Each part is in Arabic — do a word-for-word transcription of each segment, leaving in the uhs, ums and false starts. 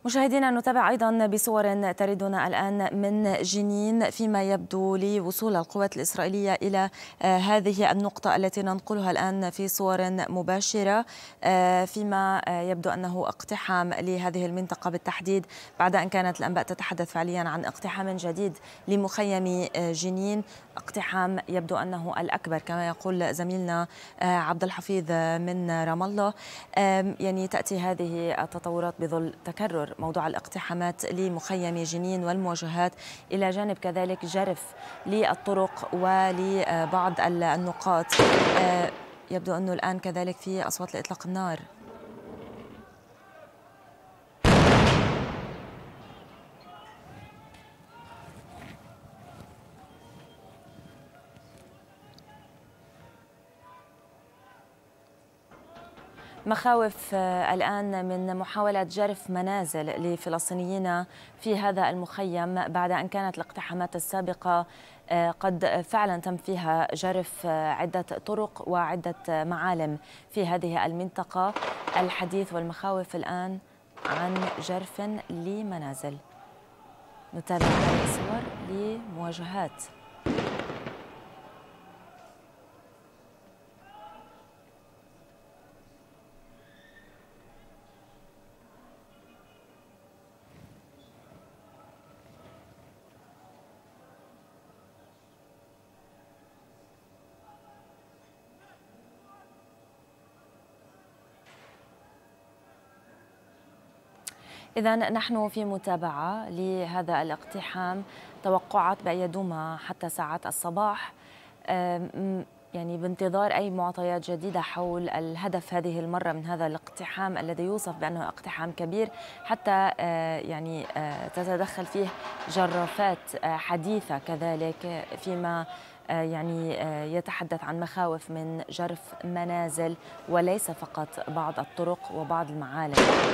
مشاهدينا نتابع أيضا بصور تردنا الآن من جنين، فيما يبدو لي وصول القوات الإسرائيلية إلى هذه النقطة التي ننقلها الآن في صور مباشرة، فيما يبدو أنه اقتحام لهذه المنطقة بالتحديد، بعد أن كانت الأنباء تتحدث فعليا عن اقتحام جديد لمخيم جنين، اقتحام يبدو أنه الأكبر كما يقول زميلنا عبد الحفيظ من رام الله. يعني تأتي هذه التطورات بظل تكرر موضوع الاقتحامات لمخيم جنين والمواجهات، إلى جانب كذلك جرف للطرق ولبعض النقاط. يبدو أنه الآن كذلك في أصوات لإطلاق النار. مخاوف الآن من محاولة جرف منازل لفلسطينيين في هذا المخيم بعد أن كانت الاقتحامات السابقة قد فعلا تم فيها جرف عدة طرق وعدة معالم في هذه المنطقة. الحديث والمخاوف الآن عن جرف لمنازل. نتابع هذه الصور لمواجهات. إذا نحن في متابعة لهذا الاقتحام، توقعات بأن يدوم حتى ساعات الصباح، يعني بانتظار أي معطيات جديدة حول الهدف هذه المرة من هذا الاقتحام الذي يوصف بأنه اقتحام كبير، حتى يعني تتدخل فيه جرافات حديثة كذلك، فيما يعني يتحدث عن مخاوف من جرف منازل وليس فقط بعض الطرق وبعض المعالم.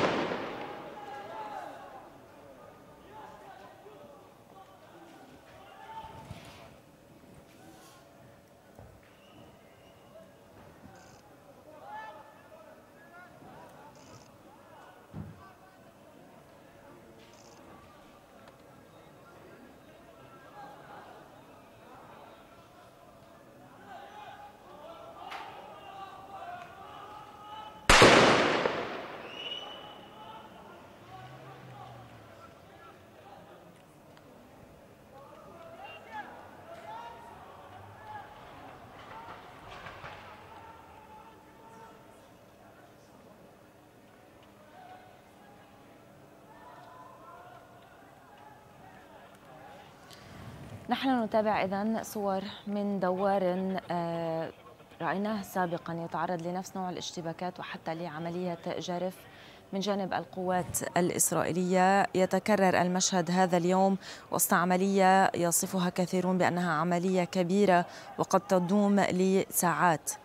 نحن نتابع إذن صور من دوار رأيناه سابقا يتعرض لنفس نوع الاشتباكات وحتى لعملية جرف من جانب القوات الإسرائيلية. يتكرر المشهد هذا اليوم وسط عملية يصفها كثيرون بأنها عملية كبيرة وقد تدوم لساعات.